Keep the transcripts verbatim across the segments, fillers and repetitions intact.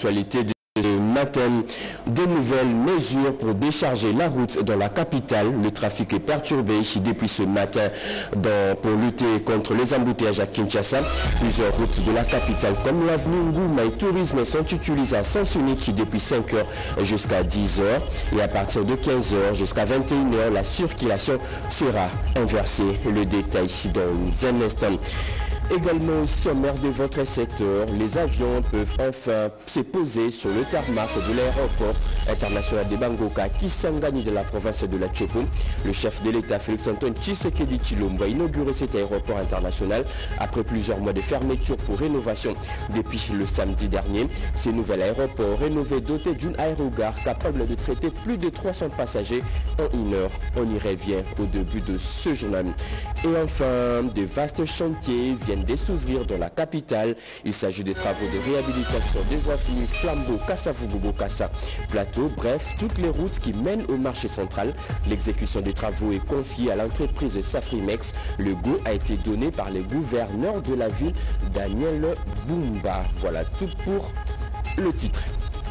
L'actualité de ce matin, des nouvelles mesures pour décharger la route dans la capitale. Le trafic est perturbé ici depuis ce matin dans, pour lutter contre les embouteillages à Kinshasa. Plusieurs routes de la capitale comme l'avenue Ngouma et Tourisme sont utilisées à sens unique depuis cinq heures jusqu'à dix heures. Et à partir de quinze heures jusqu'à vingt et une heures, la circulation sera inversée. Le détail dans un instant. Également au sommaire de votre secteur, les avions peuvent enfin se poser sur le tarmac de l'aéroport international de Bangoka, Kisangani de la province de la Tchopo. Le chef de l'État, Félix-Antoine Tshisekedi Tshilombo, a inauguré cet aéroport international après plusieurs mois de fermeture pour rénovation. Depuis le samedi dernier, ce nouvel aéroport rénové doté d'une aérogare capable de traiter plus de trois cents passagers en une heure. On y revient au début de ce journal. Et enfin, de vastes chantiers viennent de s'ouvrir dans la capitale. Il s'agit des travaux de réhabilitation des avenues Flambeau, Kassavugobo, Kassa, Plateau, bref, toutes les routes qui mènent au marché central. L'exécution des travaux est confiée à l'entreprise Safrimex. Le go a été donné par le gouverneur de la ville, Daniel Bumba. Voilà tout pour le titre.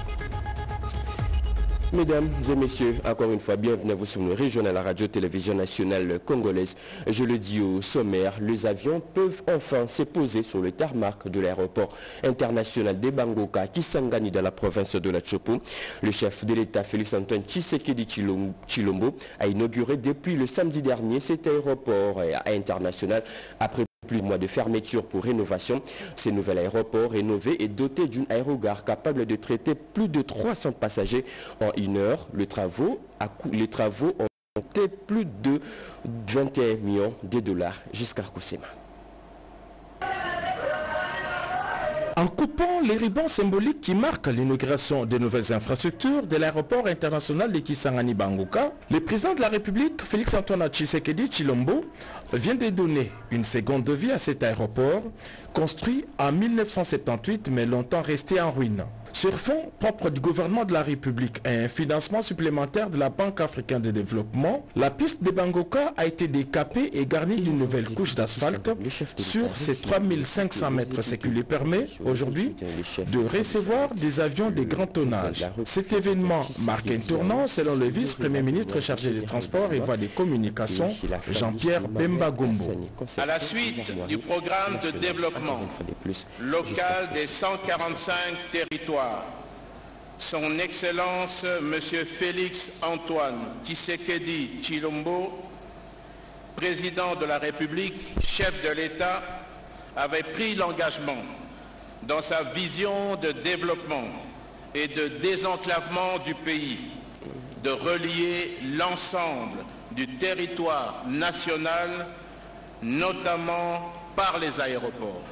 Mesdames et messieurs, encore une fois, bienvenue à vous sur le régional, la radio-télévision nationale congolaise. Je le dis au sommaire, les avions peuvent enfin se poser sur le tarmac de l'aéroport international de Bangoka, Kisangani dans la province de la Tchopo. Le chef de l'État, Félix-Antoine Tshisekedi Tshilombo, a inauguré depuis le samedi dernier cet aéroport international après plusieurs mois de fermeture pour rénovation. Ce nouvel aéroport rénové est doté d'une aérogare capable de traiter plus de trois cents passagers en une heure. Le travaux, les travaux ont coûté plus de vingt et un millions de dollars jusqu'à Koussema. En coupant les rubans symboliques qui marquent l'inauguration des nouvelles infrastructures de l'aéroport international de Kisangani Bangoka, le président de la République, Félix-Antoine Tshisekedi Tshilombo, vient de donner une seconde vie à cet aéroport, construit en mille neuf cent soixante-dix-huit mais longtemps resté en ruine. Sur fonds propres du gouvernement de la République et un financement supplémentaire de la Banque africaine de développement, la piste de Bangoka a été décapée et garnie d'une nouvelle couche d'asphalte sur ces trois mille cinq cents mètres, ce qui lui permet aujourd'hui de recevoir des avions de grand tonnage. Cet événement marque un tournant selon le vice-premier ministre chargé des Transports et voies des communications, Jean-Pierre Bemba Gombo. À la suite du programme de développement local des cent quarante-cinq territoires, Son Excellence Monsieur Félix-Antoine Tshisekedi Tshilombo, président de la République, chef de l'État, avait pris l'engagement dans sa vision de développement et de désenclavement du pays de relier l'ensemble du territoire national, notamment par les aéroports.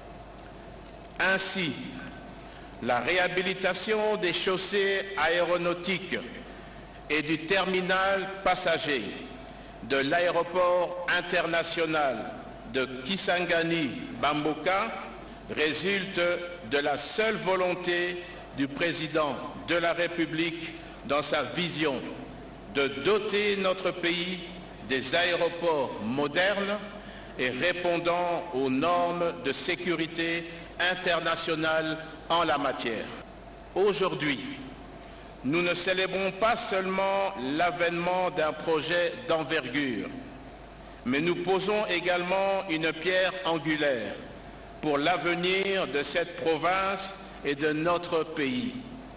Ainsi, la réhabilitation des chaussées aéronautiques et du terminal passager de l'aéroport international de Kisangani-Bangoka résulte de la seule volonté du président de la République dans sa vision de doter notre pays des aéroports modernes et répondant aux normes de sécurité internationale en la matière. Aujourd'hui, nous ne célébrons pas seulement l'avènement d'un projet d'envergure, mais nous posons également une pierre angulaire pour l'avenir de cette province et de notre pays.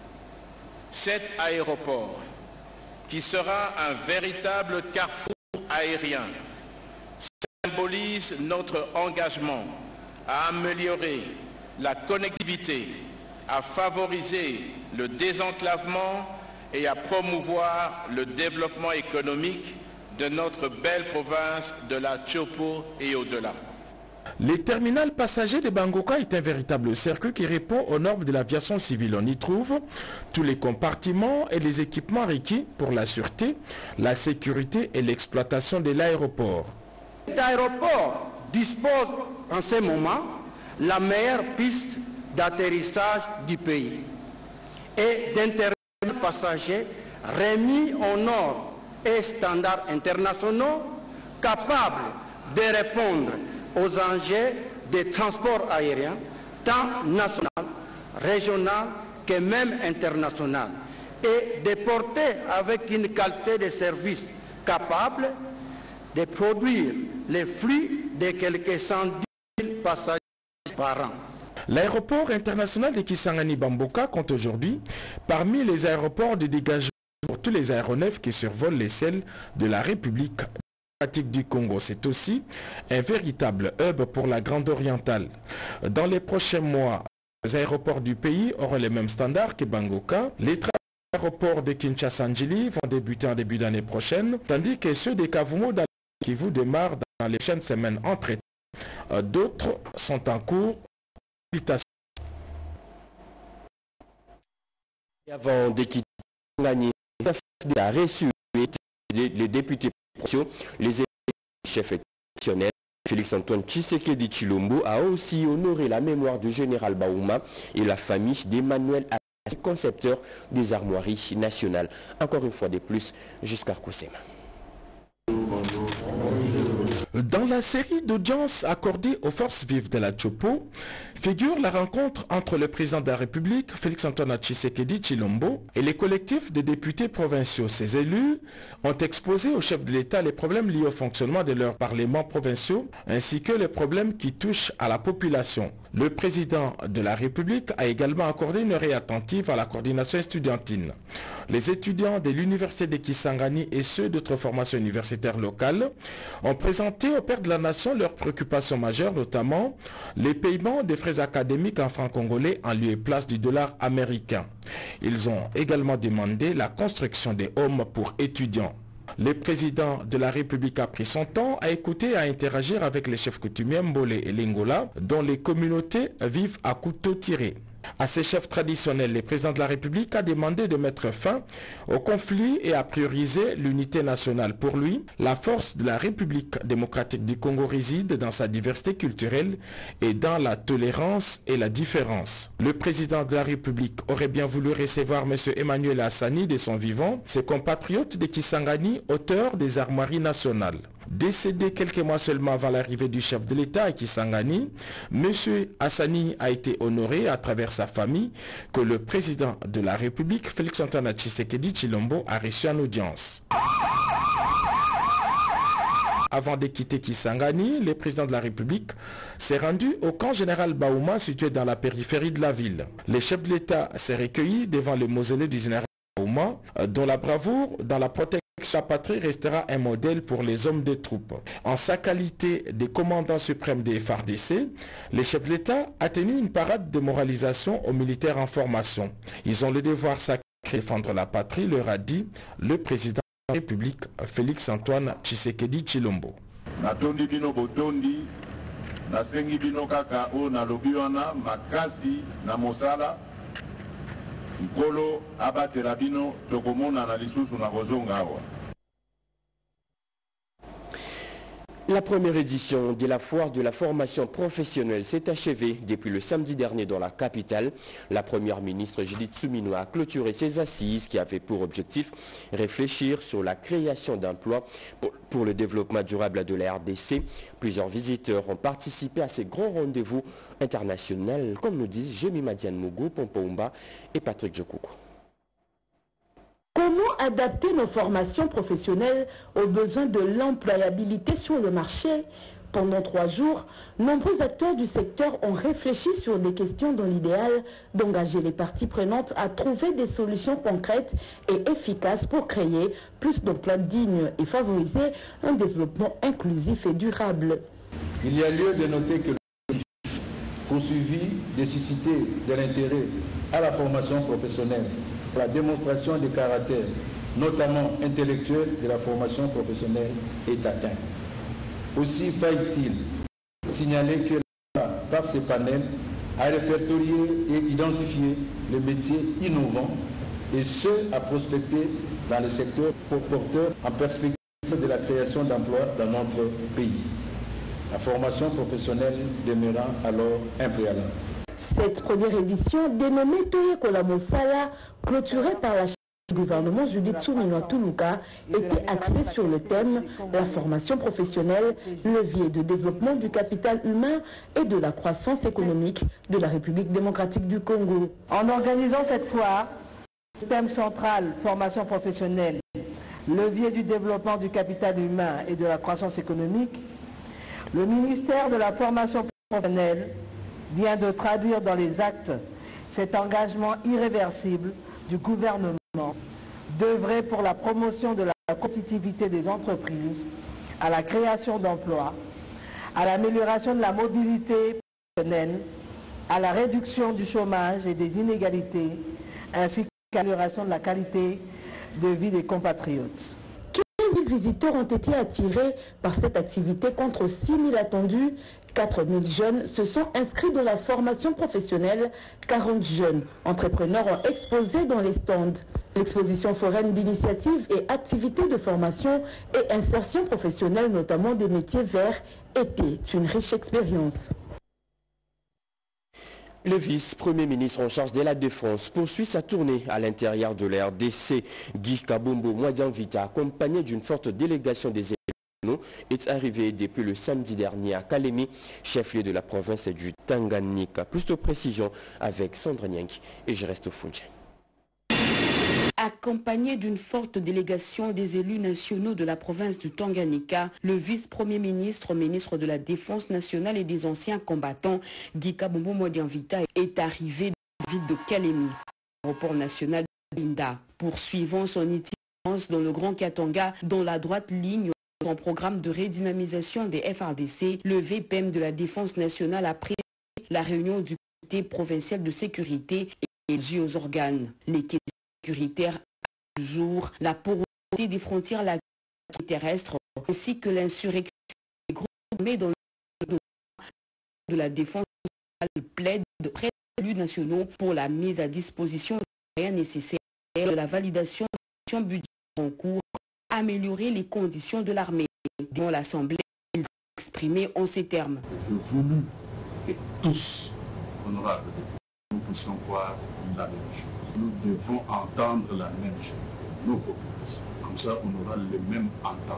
Cet aéroport, qui sera un véritable carrefour aérien, symbolise notre engagement à améliorer la connectivité, à favoriser le désenclavement et à promouvoir le développement économique de notre belle province de la Tchopo et au-delà. Le terminal passager de Bangoka est un véritable circuit qui répond aux normes de l'aviation civile. On y trouve tous les compartiments et les équipements requis pour la sûreté, la sécurité et l'exploitation de l'aéroport. Cet aéroport dispose en ce moment la meilleure piste d'atterrissage du pays et d'un terminal passager remis aux normes et standards internationaux capables de répondre aux enjeux des transports aériens, tant national, régional que même internationale, et de porter avec une qualité de service capable de produire les flux de quelques cent dix mille passagers par an. L'aéroport international de Kisangani-Bamboka compte aujourd'hui parmi les aéroports de dégagement pour tous les aéronefs qui survolent les ciels de la République démocratique du Congo. C'est aussi un véritable hub pour la Grande Orientale. Dans les prochains mois, les aéroports du pays auront les mêmes standards que Bangoka. Les aéroports de Kinshasa-Njili vont débuter en début d'année prochaine, tandis que ceux de Kavumu qui vous démarrent dans les prochaines semaines entre temps. D'autres sont en cours. Avant de quitter l'année, il a reçu les députés provinciaux, les chefs exceptionnels. Félix-Antoine Tshisekedi Tshilombo a aussi honoré la mémoire du général Baouma et la famille d'Emmanuel Assani, concepteur des armoiries nationales. Encore une fois de plus, jusqu'à Koussema. Dans la série d'audiences accordées aux forces vives de la Tchopo, figure la rencontre entre le président de la République, Félix-Antoine Tshisekedi Tshilombo, et les collectifs de députés provinciaux. Ces élus ont exposé au chef de l'État les problèmes liés au fonctionnement de leurs parlements provinciaux, ainsi que les problèmes qui touchent à la population. Le président de la République a également accordé une oreille attentive à la coordination estudiantine. Les étudiants de l'université de Kisangani et ceux d'autres formations universitaires locales ont présenté au Père de la Nation leurs préoccupations majeures, notamment les paiements des frais académiques en francs congolais en lieu et place du dollar américain. Ils ont également demandé la construction des homes pour étudiants. Le président de la République a pris son temps à écouter et à interagir avec les chefs coutumiers Mbolé et Lingola, dont les communautés vivent à couteau tiré. À ces chefs traditionnels, le président de la République a demandé de mettre fin au conflit et à prioriser l'unité nationale. Pour lui, la force de la République démocratique du Congo réside dans sa diversité culturelle et dans la tolérance et la différence. Le président de la République aurait bien voulu recevoir M. Emmanuel Assani de son vivant, ses compatriotes de Kisangani, auteur des armoiries nationales. Décédé quelques mois seulement avant l'arrivée du chef de l'État à Kisangani, M. Assani a été honoré à travers sa famille que le président de la République, Félix-Antoine Tshisekedi Tshilombo, a reçu en audience. Avant de quitter Kisangani, le président de la République s'est rendu au camp général Baouma situé dans la périphérie de la ville. Le chef de l'État s'est recueilli devant le mausolée du général Baouma, dont la bravoure dans la protection sa patrie restera un modèle pour les hommes des troupes. En sa qualité de commandant suprême des F A R D C, le chef de l'État a tenu une parade de moralisation aux militaires en formation. Ils ont le devoir sacré de défendre la patrie, leur a dit le président de la République, Félix-Antoine Tshisekedi Tshilombo. Natondi bino botondi, nasengi bino kaka o nalobi wana makasi na mosala. Nkolo abatela bino tokomona na lisusu na kozonga awa. La première édition de la foire de la formation professionnelle s'est achevée depuis le samedi dernier dans la capitale. La première ministre Judith Suminwa a clôturé ses assises qui avaient pour objectif réfléchir sur la création d'emplois pour, pour le développement durable de la R D C. Plusieurs visiteurs ont participé à ces grands rendez-vous internationaux, comme nous disent Jémi Madiane Mougou, Pompoumba et Patrick Jokoukou. Comment adapter nos formations professionnelles aux besoins de l'employabilité sur le marché? Pendant trois jours, nombreux acteurs du secteur ont réfléchi sur des questions dans l'idéal d'engager les parties prenantes à trouver des solutions concrètes et efficaces pour créer plus d'emplois dignes et favoriser un développement inclusif et durable. Il y a lieu de noter que l'objectif poursuivi de susciter de l'intérêt à la formation professionnelle, la démonstration des caractères, notamment intellectuels, de la formation professionnelle est atteint. Aussi faille-t-il signaler que l'État, par ces panels, a répertorié et identifié les métiers innovants et ceux à prospecter dans le secteur porteur en perspective de la création d'emplois dans notre pays. La formation professionnelle demeurant alors un préalable. Cette première édition, dénommée Toye Kola Mosala, clôturée par la Le gouvernement Judith Suminwa-Tuluka était axé sur le thème « La formation professionnelle, levier de développement du capital humain et de la croissance économique de la République démocratique du Congo ». En organisant cette foire, le thème central « Formation professionnelle, levier du développement du capital humain et de la croissance économique », le ministère de la formation professionnelle vient de traduire dans les actes cet engagement irréversible du gouvernement d'œuvrer pour la promotion de la compétitivité des entreprises, à la création d'emplois, à l'amélioration de la mobilité professionnelle, à la réduction du chômage et des inégalités, ainsi qu'à l'amélioration de la qualité de vie des compatriotes. quinze mille visiteurs ont été attirés par cette activité contre six mille attendus. quatre mille jeunes se sont inscrits dans la formation professionnelle. quarante jeunes entrepreneurs ont exposé dans les stands. L'exposition foraine d'initiatives et activités de formation et insertion professionnelle, notamment des métiers verts, était une riche expérience. Le vice-premier ministre en charge de la Défense poursuit sa tournée à l'intérieur de l'R D C. Guy Kabombo Mwadianvita, accompagné d'une forte délégation des élus, est arrivé depuis le samedi dernier à Kalemi, chef-lieu de la province du Tanganyika. Plus de précision avec Sandra Nyank et je reste au Funche. Accompagné d'une forte délégation des élus nationaux de la province du Tanganyika, le vice-premier ministre, ministre de la Défense nationale et des anciens combattants, Guy Kabombo Mwadianvita, est arrivé dans la ville de Kalemi, l'aéroport national de Linda, poursuivant son itinérance dans le Grand Katanga, dans la droite ligne de son programme de redynamisation des F R D C. Le V P M de la Défense nationale a pris la réunion du comité provincial de sécurité et élargi aux organes. Les questions sécuritaires toujours, la porosité des frontières terrestres ainsi que l'insurrection des groupes armés dans le de la défense plaide près des élus nationaux pour la mise à disposition des moyens nécessaires de la validation de la budget en cours, améliorer les conditions de l'armée. Dans l'Assemblée, il s'est exprimé en ces termes. Je voulus que tous, honorables, nous puissions voir la même chose. Nous devons entendre la même chose, nos populations. Comme ça, on aura le même entendement.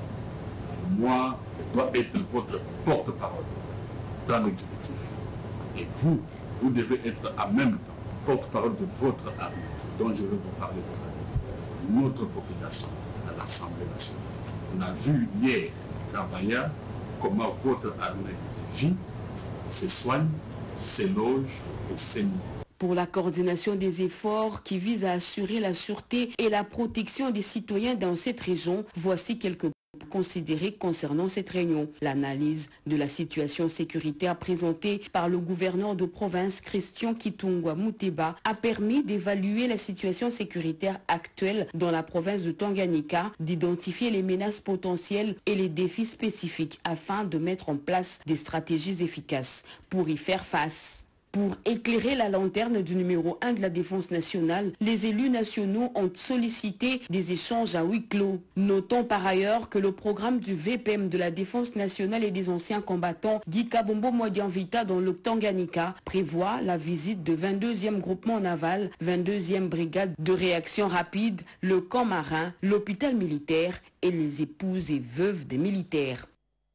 Moi, je dois être votre porte-parole dans l'exécutif. Et vous, vous devez être en même temps porte-parole de votre armée, dont je vais vous parler de notre population à l'Assemblée nationale. On a vu hier, Kabaya, comment votre armée vit, se soigne, se loge et s'émue. Pour la coordination des efforts qui visent à assurer la sûreté et la protection des citoyens dans cette région, voici quelques points considérés concernant cette réunion. L'analyse de la situation sécuritaire présentée par le gouverneur de province Christian Kitungwa Muteba a permis d'évaluer la situation sécuritaire actuelle dans la province de Tanganyika, d'identifier les menaces potentielles et les défis spécifiques afin de mettre en place des stratégies efficaces pour y faire face. Pour éclairer la lanterne du numéro un de la Défense nationale, les élus nationaux ont sollicité des échanges à huis clos. Notons par ailleurs que le programme du V P M de la Défense nationale et des anciens combattants, Guy Kabombo Mwadianvita, dans le Tanganyika, prévoit la visite de vingt-deuxième groupement naval, vingt-deuxième brigade de réaction rapide, le camp marin, l'hôpital militaire et les épouses et veuves des militaires.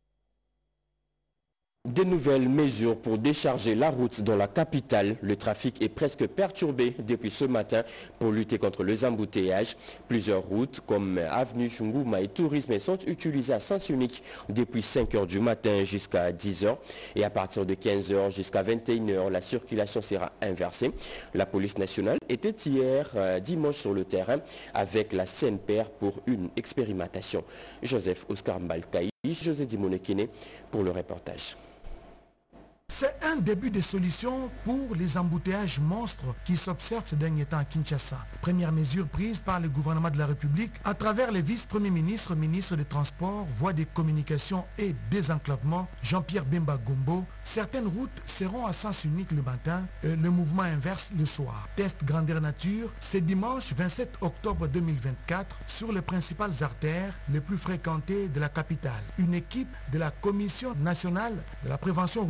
Des nouvelles mesures pour décharger la route dans la capitale. Le trafic est presque perturbé depuis ce matin pour lutter contre les embouteillages. Plusieurs routes comme Avenue Ngouma et Tourisme sont utilisées à sens unique depuis cinq heures du matin jusqu'à dix heures. Et à partir de quinze heures jusqu'à vingt et une heures, la circulation sera inversée. La police nationale était hier euh, dimanche sur le terrain avec la C N P R pour une expérimentation. Joseph Oscar Mbalkaï, José Dimonekine pour le reportage. C'est un début de solution pour les embouteillages monstres qui s'observent ces derniers temps à Kinshasa. Première mesure prise par le gouvernement de la République à travers les vice-premiers ministres, ministres des Transports, voies des communications et désenclavement, Jean-Pierre Bemba Gombo. Certaines routes seront à sens unique le matin, et le mouvement inverse le soir. Test grandeur nature, c'est dimanche vingt-sept octobre deux mille vingt-quatre sur les principales artères les plus fréquentées de la capitale. Une équipe de la Commission nationale de la prévention routière C N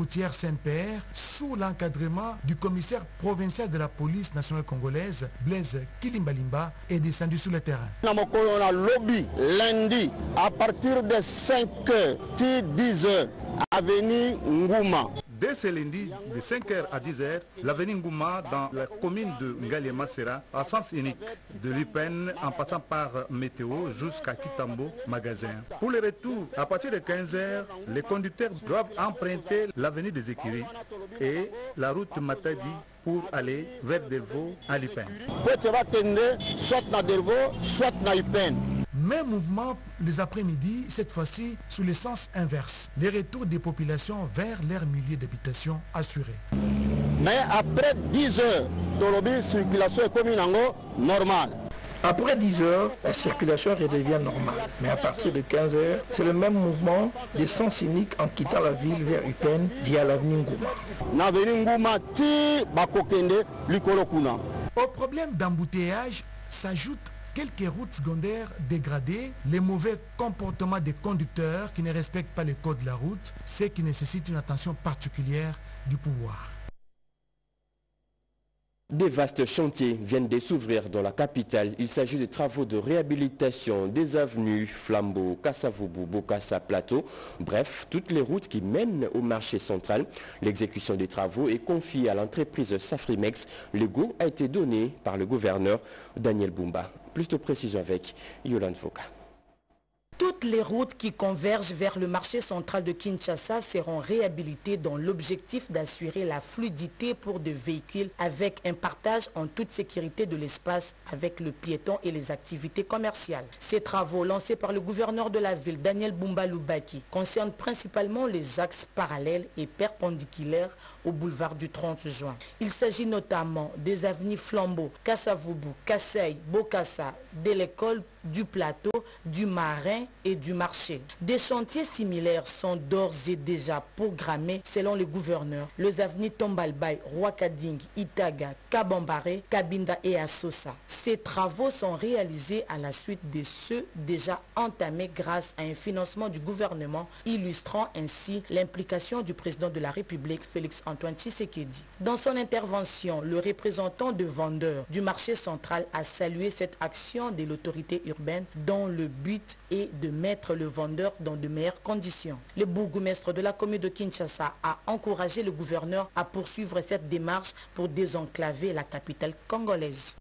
C N P R sous l'encadrement du commissaire provincial de la police nationale congolaise, Blaise Kilimbalimba, est descendu sur le terrain. On a lobby lundi à partir de cinq heures, dix heures, avenue Ngouma. Dès ce lundi, de cinq heures à dix heures, l'avenue Ngouma dans la commune de Ngaliema sera à sens unique, de l'U P E N en passant par Météo jusqu'à Kitambo Magasin. Pour le retour, à partir de quinze heures, les conducteurs doivent emprunter l'avenue des Écuries et la route Matadi pour aller vers Delvaux à l'U P E N. Soit na Delvaux, soit na U P E N. Même mouvement les après-midi, cette fois-ci sous le sens inverse. Les retours des populations vers leur milieu d'habitation assurés. Mais après dix heures, la circulation est commune normale. Après dix heures, la circulation redevient normale. Mais à partir de quinze heures, c'est le même mouvement de sens unique en quittant la ville vers U P E N via l'avenue Ngouma. Au problème d'embouteillage s'ajoute quelques routes secondaires dégradées, les mauvais comportements des conducteurs qui ne respectent pas les codes de la route, ce qui nécessite une attention particulière du pouvoir. Des vastes chantiers viennent de s'ouvrir dans la capitale. Il s'agit de travaux de réhabilitation des avenues Flambeau, Kassavubu, Bokassa, Plateau. Bref, toutes les routes qui mènent au marché central. L'exécution des travaux est confiée à l'entreprise Safrimex. Le go a été donné par le gouverneur Daniel Bumba. Plus de précision avec Yolande Foka. Toutes les routes qui convergent vers le marché central de Kinshasa seront réhabilitées dans l'objectif d'assurer la fluidité pour des véhicules avec un partage en toute sécurité de l'espace avec le piéton et les activités commerciales. Ces travaux lancés par le gouverneur de la ville, Daniel Bumba Lubaki, concernent principalement les axes parallèles et perpendiculaires au boulevard du trente juin. Il s'agit notamment des avenues Flambeau, Kassavubu, Kassai, Bokassa, de l'école du Plateau, du Marin et du Marché. Des chantiers similaires sont d'ores et déjà programmés selon le gouverneur. Les avenues Tombalbaye, Rwakading, Itaga, Kabambare, Kabinda et Assosa. Ces travaux sont réalisés à la suite de ceux déjà entamés grâce à un financement du gouvernement, illustrant ainsi l'implication du président de la République, Félix Antoine Tshisekedi. Dans son intervention, le représentant de vendeurs du marché central a salué cette action de l'autorité urbaine dont le but est de mettre le vendeur dans de meilleures conditions. Le bourgmestre de la commune de Kinshasa a encouragé le gouverneur à poursuivre cette démarche pour désenclaver la capitale congolaise.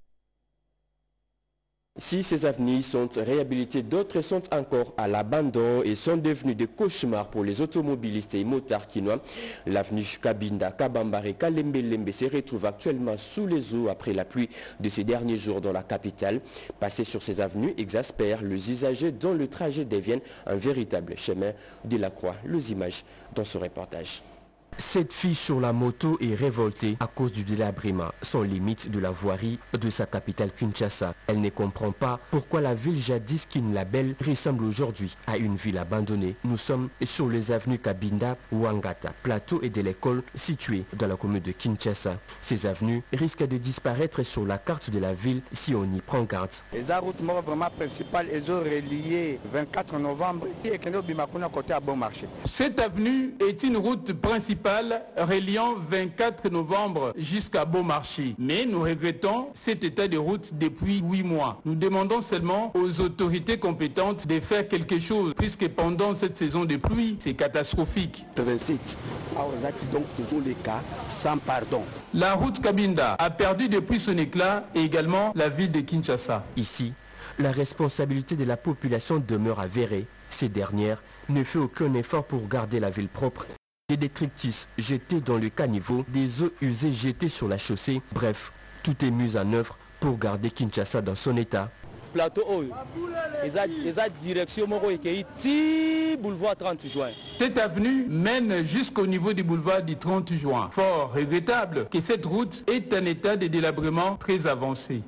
Si ces avenues sont réhabilitées, d'autres sont encore à l'abandon et sont devenues des cauchemars pour les automobilistes et motards kinois. L'avenue Kabinda, Kabambare, Kalembe-Lembe se retrouve actuellement sous les eaux après la pluie de ces derniers jours dans la capitale. Passer sur ces avenues exaspère les usagers dont le trajet devient un véritable chemin de la croix. Les images dans ce reportage. Cette fille sur la moto est révoltée à cause du délabrement, sans limite de la voirie de sa capitale Kinshasa. Elle ne comprend pas pourquoi la ville jadis Kinlabel ressemble aujourd'hui à une ville abandonnée. Nous sommes sur les avenues Kabinda, Wangata, Plateau et de l'école situées dans la commune de Kinshasa. Ces avenues risquent de disparaître sur la carte de la ville si on y prend garde. Les routes vraiment principales, elles ont relié vingt-quatre novembre et côté à Bon Marché. Cette avenue est une route principale reliant vingt-quatre novembre jusqu'à Beaumarchais. Mais nous regrettons cet état de route depuis huit mois. Nous demandons seulement aux autorités compétentes de faire quelque chose, puisque pendant cette saison de pluie, c'est catastrophique. Donc toujours les cas sans pardon. La route Kabinda a perdu depuis son éclat et également la ville de Kinshasa. Ici, la responsabilité de la population demeure avérée. Ces dernières ne font aucun effort pour garder la ville propre. Des détritus jetés dans le caniveau, des eaux usées jetées sur la chaussée. Bref, tout est mis en œuvre pour garder Kinshasa dans son état. Plateau, ils ont direction boulevard trente juin. Cette avenue mène jusqu'au niveau du boulevard du trente juin. Fort regrettable que cette route est en état de délabrement très avancé.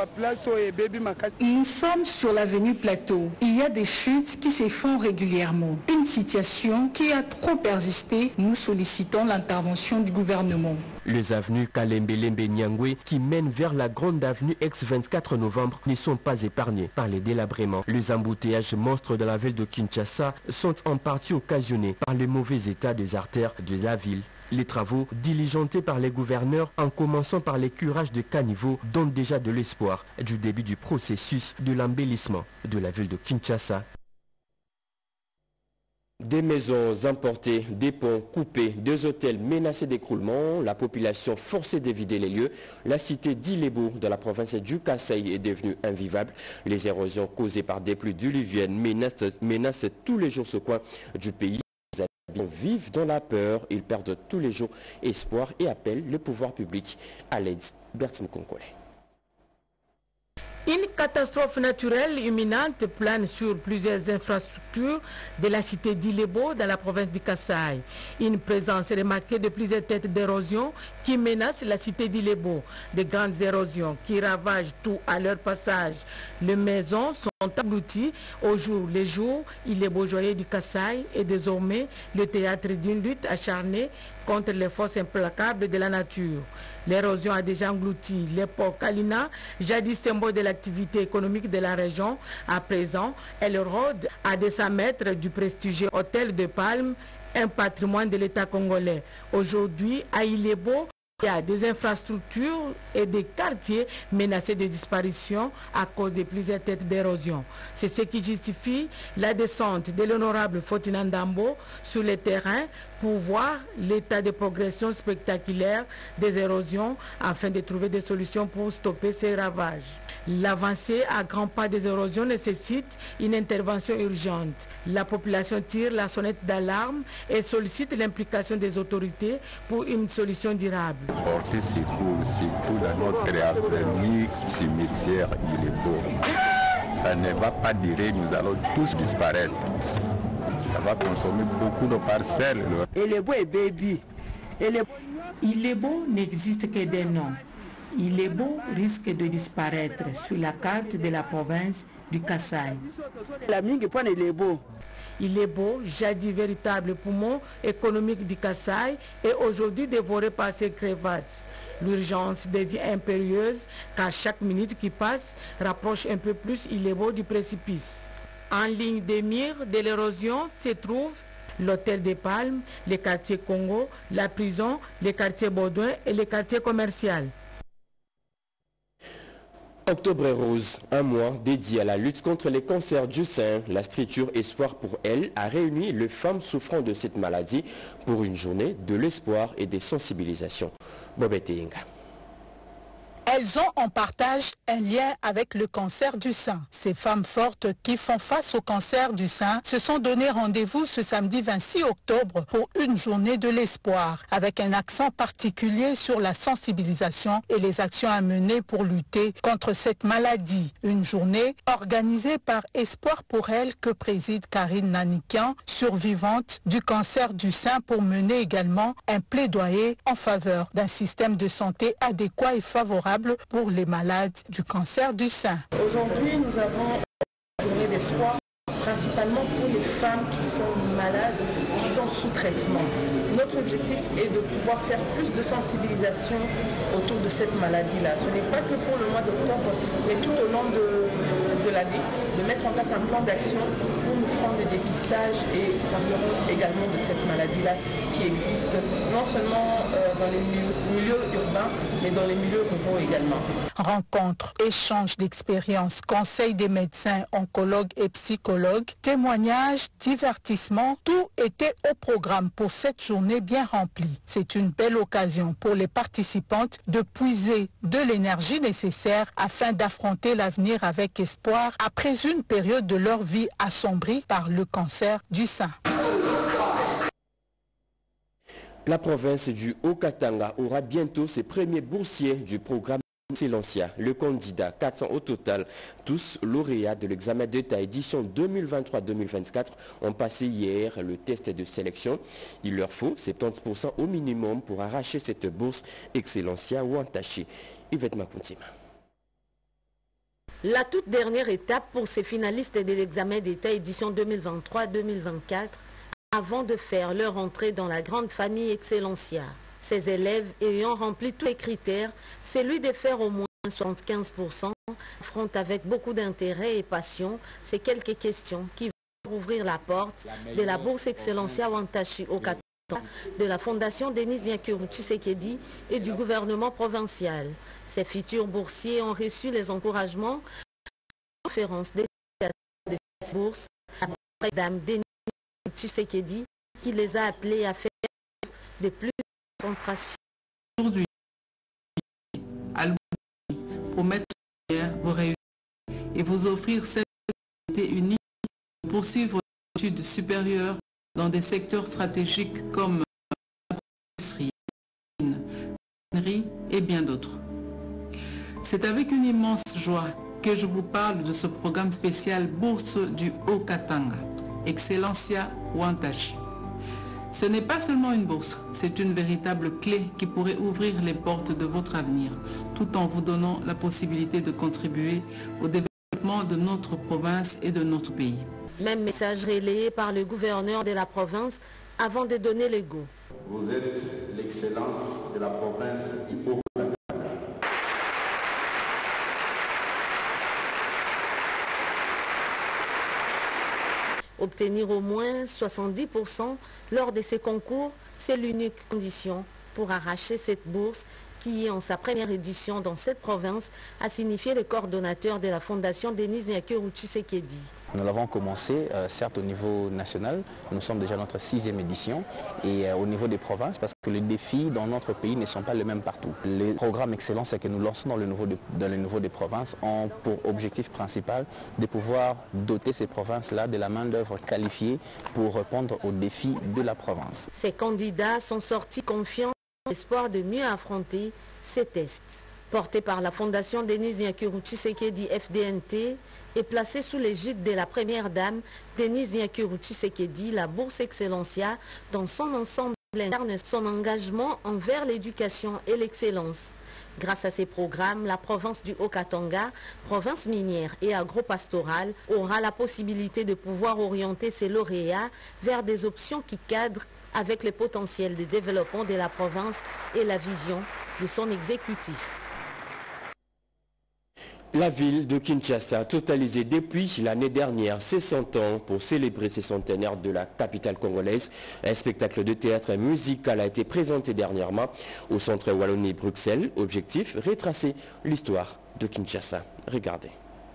Nous sommes sur l'avenue Plateau. Il y a des chutes qui se font régulièrement. Une situation qui a trop persisté. Nous sollicitons l'intervention du gouvernement. Les avenues Kalembe-Lembe Nyangwe qui mènent vers la grande avenue ex vingt-quatre novembre ne sont pas épargnées par les délabrements. Les embouteillages monstres de la ville de Kinshasa sont en partie occasionnés par le mauvais état des artères de la ville. Les travaux diligentés par les gouverneurs en commençant par les curages de caniveaux donnent déjà de l'espoir du début du processus de l'embellissement de la ville de Kinshasa. Des maisons emportées, des ponts coupés, deux hôtels menacés d'écroulement, la population forcée de vider les lieux. La cité d'Ilebo dans la province du Kasaï est devenue invivable. Les érosions causées par des pluies diluviennes menacent, menacent tous les jours ce coin du pays. Les habitants vivent dans la peur, ils perdent tous les jours espoir et appellent le pouvoir public à l'aide. Bertim Konkole. Une catastrophe naturelle imminente plane sur plusieurs infrastructures de la cité d'Ilebo dans la province du Kasaï. Une présence remarquée de plusieurs têtes d'érosion qui menacent la cité d'Ilebo. De grandes érosions qui ravagent tout à leur passage. Les maisons sont englouties au jour le jour. Ilebo joyeux du Kasaï est désormais le théâtre d'une lutte acharnée contre les forces implacables de la nature. L'érosion a déjà englouti l'époque Kalina, jadis symbole de l'activité économique de la région. À présent, elle rôde à deux cents mètres du prestigieux hôtel de Palme, un patrimoine de l'État congolais. Aujourd'hui, à Ilebo, il y a des infrastructures et des quartiers menacés de disparition à cause de plusieurs têtes d'érosion. C'est ce qui justifie la descente de l'honorable Fortina Ndambo sur le terrain pour voir l'état de progression spectaculaire des érosions afin de trouver des solutions pour stopper ces ravages. L'avancée à grands pas des érosions nécessite une intervention urgente. La population tire la sonnette d'alarme et sollicite l'implication des autorités pour une solution durable. Porter secours, surtout dans notre avenue cimetière Ilebo. Ça ne va pas durer, nous allons tous disparaître. Ça va consommer beaucoup de parcelles. Ilebo est baby. Ilebo n'existe que des noms. Ilebo risque de disparaître sur la carte de la province du Kasaï. Ilebo, jadis véritable poumon économique du Kasaï, est aujourd'hui dévoré par ces crevasses. L'urgence devient impérieuse car chaque minute qui passe rapproche un peu plus Ilebo du précipice. En ligne de mire de l'érosion se trouve l'hôtel des Palmes, les quartiers Congo, la prison, les quartiers Baudouin et les quartiers commerciaux. Octobre Rose, un mois dédié à la lutte contre les cancers du sein. La structure Espoir pour elle a réuni les femmes souffrant de cette maladie pour une journée de l'espoir et des sensibilisations. Bobette Inga. Elles ont en partage un lien avec le cancer du sein. Ces femmes fortes qui font face au cancer du sein se sont donné rendez-vous ce samedi vingt-six octobre pour une journée de l'espoir, avec un accent particulier sur la sensibilisation et les actions à mener pour lutter contre cette maladie. Une journée organisée par Espoir pour elle que préside Karine Nanikian, survivante du cancer du sein, pour mener également un plaidoyer en faveur d'un système de santé adéquat et favorable pour les malades du cancer du sein. Aujourd'hui, nous avons une journée d'espoir, principalement pour les femmes qui sont malades, qui sont sous traitement. Notre objectif est de pouvoir faire plus de sensibilisation autour de cette maladie-là. Ce n'est pas que pour le mois d'octobre, mais tout au long de, de l'année, de mettre en place un plan d'action pour nous prendre des dépistages et parlerons également de cette maladie-là qui existe non seulement euh, dans les milieux, milieux urbains, mais dans les milieux ruraux également. Rencontres, échanges d'expériences, conseils des médecins, oncologues et psychologues, témoignages, divertissements, tout était au programme pour cette journée bien remplie. C'est une belle occasion pour les participantes de puiser de l'énergie nécessaire afin d'affronter l'avenir avec espoir après une période de leur vie assombrie par le cancer du sein. La province du Haut-Katanga aura bientôt ses premiers boursiers du programme Excellencia. Le candidat, quatre cents au total, tous lauréats de l'examen d'État édition deux mille vingt-trois deux mille vingt-quatre, ont passé hier le test de sélection. Il leur faut soixante-dix pour cent au minimum pour arracher cette bourse Excellencia ou entachée. Yvette Makuntima. La toute dernière étape pour ces finalistes de l'examen d'État édition deux mille vingt-trois deux mille vingt-quatre avant de faire leur entrée dans la grande famille Excellencia. Ces élèves ayant rempli tous les critères, celui de faire au moins soixante-quinze pour cent, affrontent avec beaucoup d'intérêt et passion ces quelques questions qui vont ouvrir la porte de la bourse Excellencia Wantachi au Katanga. de la Fondation Denis Nyakeru Tshisekedi et du gouvernement provincial. Ces futurs boursiers ont reçu les encouragements de la conférence des bourses à Madame Denis Tshisekedi qui les a appelés à faire de plus de concentration. Aujourd'hui, à pour mettre vos réussites et vous offrir cette opportunité unique pour poursuivre des études supérieures dans des secteurs stratégiques comme la pâtisserie, l'ingénierie et bien d'autres. C'est avec une immense joie que je vous parle de ce programme spécial Bourse du Haut-Katanga, Excellencia Wantachi. Ce n'est pas seulement une bourse, c'est une véritable clé qui pourrait ouvrir les portes de votre avenir, tout en vous donnant la possibilité de contribuer au développement de notre province et de notre pays. Même message relayé par le gouverneur de la province avant de donner le go. Vous êtes l'excellence de la province du Haut-Katanga. Obtenir au moins soixante-dix pour cent lors de ces concours, c'est l'unique condition pour arracher cette bourse qui, en sa première édition dans cette province, a signifié le coordonnateur de la Fondation Denis Nyakeru Tshisekedi. Nous l'avons commencé, euh, certes au niveau national, nous sommes déjà à notre sixième édition, et euh, au niveau des provinces, parce que les défis dans notre pays ne sont pas les mêmes partout. Les programmes Excellence que nous lançons dans le niveau, de, dans le niveau des provinces ont pour objectif principal de pouvoir doter ces provinces-là de la main-d'œuvre qualifiée pour répondre aux défis de la province. Ces candidats sont sortis confiants dans l'espoir de mieux affronter ces tests. Porté par la Fondation Denis Nyakeru Tshisekedi F D N T et placé sous l'égide de la première dame Denis Nyakeru Tshisekedi, la bourse Excellencia dans son ensemble incarne son engagement envers l'éducation et l'excellence. Grâce à ces programmes, la province du Haut-Katanga, province minière et agro-pastorale, aura la possibilité de pouvoir orienter ses lauréats vers des options qui cadrent avec le potentiel de développement de la province et la vision de son exécutif. La ville de Kinshasa a totalisé depuis l'année dernière ses cent ans pour célébrer ses centenaires de la capitale congolaise. Un spectacle de théâtre musical a été présenté dernièrement au centre Wallonie-Bruxelles. Objectif, retracer l'histoire de Kinshasa. Regardez.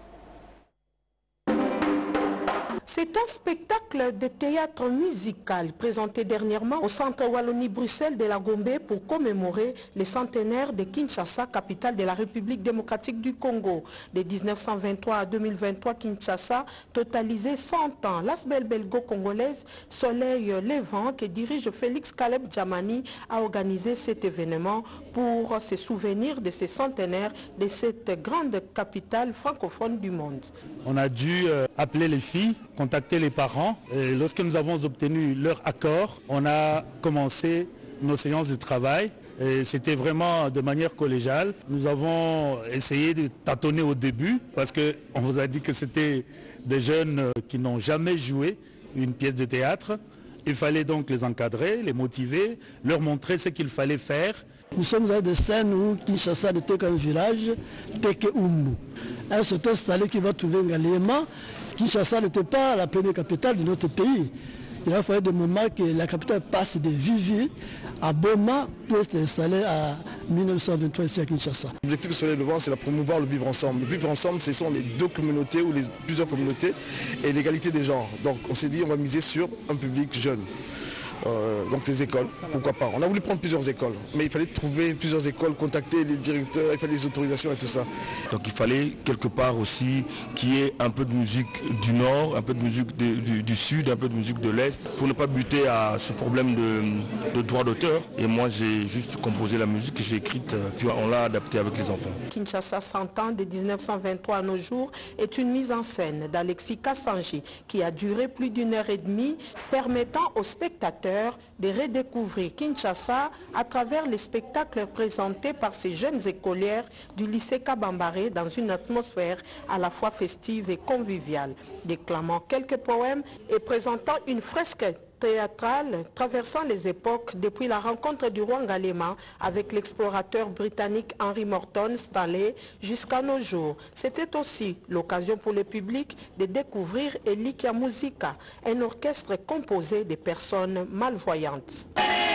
C'est un spectacle de théâtre musical présenté dernièrement au centre Wallonie-Bruxelles de la Gombe pour commémorer les centenaires de Kinshasa, capitale de la République démocratique du Congo. De mille neuf cent vingt-trois à deux mille vingt-trois, Kinshasa totalisait cent ans. L'As Belgo congolaise Soleil Levant, que dirige Félix Caleb Djamani, a organisé cet événement pour se souvenir de ces centenaires de cette grande capitale francophone du monde. On a dû euh, appeler les filles, contacter les parents. Et lorsque nous avons obtenu leur accord, on a commencé nos séances de travail. C'était vraiment de manière collégiale. Nous avons essayé de tâtonner au début parce qu'on vous a dit que c'était des jeunes qui n'ont jamais joué une pièce de théâtre. Il fallait donc les encadrer, les motiver, leur montrer ce qu'il fallait faire. Nous sommes à des scènes où Kinshasa n'était qu'un village, Teke Umbu. Un s'est installé qui va trouver Ngaliema. Kinshasa n'était pas la première capitale de notre pays. Il a fallu des moments que la capitale passe de Vivi à Boma pour être installée à mille neuf cent vingt-trois ici à Kinshasa. L'objectif de Soleil Levant, c'est de promouvoir le vivre ensemble. Le vivre ensemble, ce sont les deux communautés ou les plusieurs communautés et l'égalité des genres. Donc on s'est dit on va miser sur un public jeune. Euh, donc les écoles, pourquoi pas. On a voulu prendre plusieurs écoles, mais il fallait trouver plusieurs écoles, contacter les directeurs, il fallait des autorisations et tout ça. Donc il fallait quelque part aussi qu'il y ait un peu de musique du nord, un peu de musique de, du, du sud, un peu de musique de l'est, pour ne pas buter à ce problème de, de droit d'auteur. Et moi j'ai juste composé la musique que j'ai écrite, puis on l'a adaptée avec les enfants. Kinshasa cent ans de mille neuf cent vingt-trois à nos jours est une mise en scène d'Alexis Kassanji qui a duré plus d'une heure et demie, permettant aux spectateurs de redécouvrir Kinshasa à travers les spectacles présentés par ces jeunes écolières du lycée Kabambare dans une atmosphère à la fois festive et conviviale, déclamant quelques poèmes et présentant une fresque théâtrale traversant les époques depuis la rencontre du roi Ngalema avec l'explorateur britannique Henry Morton Stanley jusqu'à nos jours. C'était aussi l'occasion pour le public de découvrir Elikia Musica, un orchestre composé de personnes malvoyantes.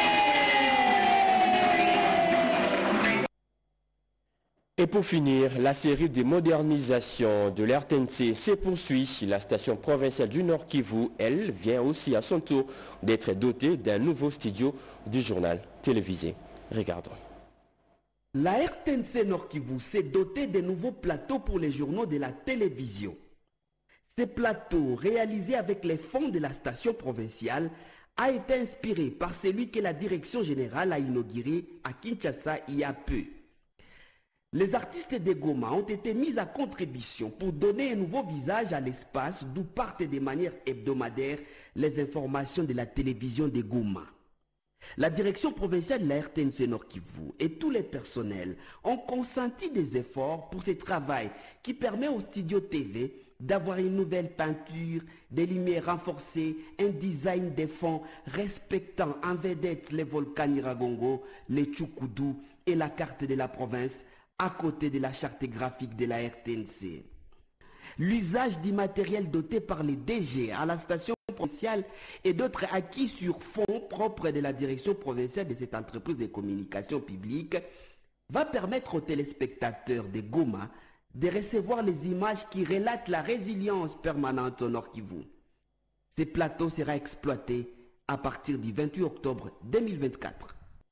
Et pour finir, la série de modernisation de l'R T N C se poursuit. La station provinciale du Nord Kivu, elle, vient aussi à son tour d'être dotée d'un nouveau studio du journal télévisé. Regardons. La R T N C Nord Kivu s'est dotée de nouveaux plateaux pour les journaux de la télévision. Ces plateaux, réalisés avec les fonds de la station provinciale, a été inspiré par celui que la direction générale a inauguré à Kinshasa il y a peu. Les artistes de Goma ont été mis à contribution pour donner un nouveau visage à l'espace d'où partent de manière hebdomadaire les informations de la télévision de Goma. La direction provinciale de la R T N C Nord Kivu et tous les personnels ont consenti des efforts pour ce travail qui permet au studio T V d'avoir une nouvelle peinture, des lumières renforcées, un design des fonds respectant en vedette les volcans Iragongo, les Tchoukoudou et la carte de la province, à côté de la charte graphique de la R T N C. L'usage du matériel doté par les D G à la station provinciale et d'autres acquis sur fonds propres de la direction provinciale de cette entreprise de communication publique va permettre aux téléspectateurs de Goma de recevoir les images qui relatent la résilience permanente au Nord Kivu. Ce plateau sera exploité à partir du vingt-huit octobre deux mille vingt-quatre.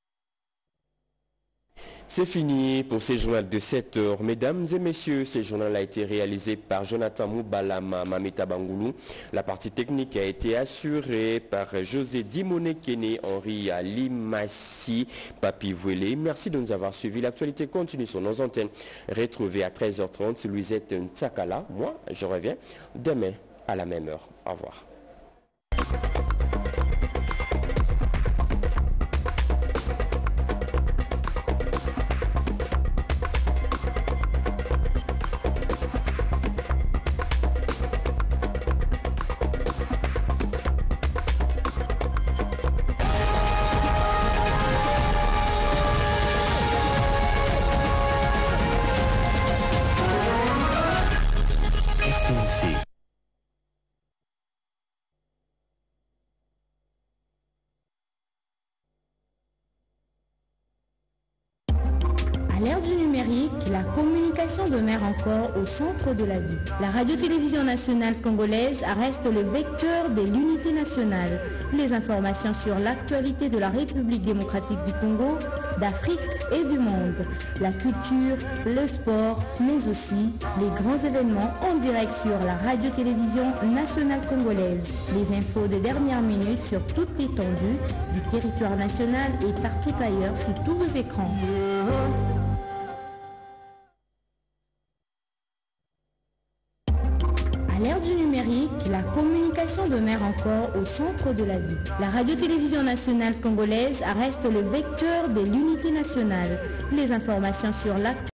C'est fini pour ce journal de sept heures. Mesdames et messieurs, ce journal a été réalisé par Jonathan Moubalama Mameta Bangoulou. La partie technique a été assurée par José Dimone Kene, Henri Alimassi, Papi Vouélé. Merci de nous avoir suivis. L'actualité continue sur nos antennes. Retrouvez à treize heures trente Louisette Ntsakala. Moi, je reviens demain à la même heure. Au revoir. À l'ère du numérique, la communication demeure encore au centre de la vie. La radio-télévision nationale congolaise reste le vecteur de l'unité nationale. Les informations sur l'actualité de la République démocratique du Congo, d'Afrique et du monde. La culture, le sport, mais aussi les grands événements en direct sur la radio-télévision nationale congolaise. Les infos de dernière minute sur toute l'étendue du territoire national et partout ailleurs sur tous vos écrans. À l'ère du numérique, la communication demeure encore au centre de la vie. La radio-télévision nationale congolaise reste le vecteur de l'unité nationale. Les informations sur l'actualité